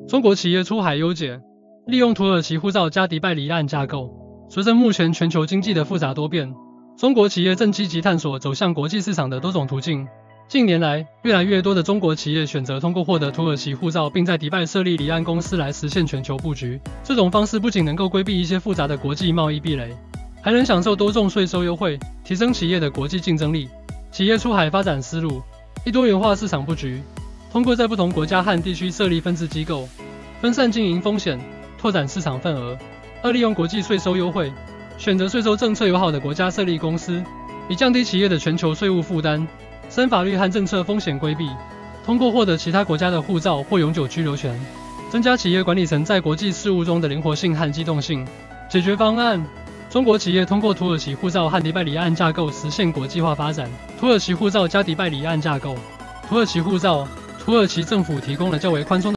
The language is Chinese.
中国企业出海优解，利用土耳其护照加迪拜离岸架构。随着目前全球经济的复杂多变，中国企业正积极探索走向国际市场的多种途径。近年来，越来越多的中国企业选择通过获得土耳其护照，并在迪拜设立离岸公司来实现全球布局。这种方式不仅能够规避一些复杂的国际贸易壁垒，还能享受多种税收优惠，提升企业的国际竞争力。企业出海发展思路：一、多元化市场布局，通过在不同国家和地区设立分支机构，分散经营风险，拓展市场份额。二、利用国际税收优惠，选择税收政策友好的国家设立公司，以降低企业的全球税务负担。三、法律和政策风险规避，通过获得其他国家的护照或永久居留权，增加企业管理层在国际事务中的灵活性和机动性。解决方案：中国企业通过土耳其护照和迪拜离岸架构实现国际化发展。土耳其护照加迪拜离岸架构。土耳其护照，土耳其政府提供了较为宽松的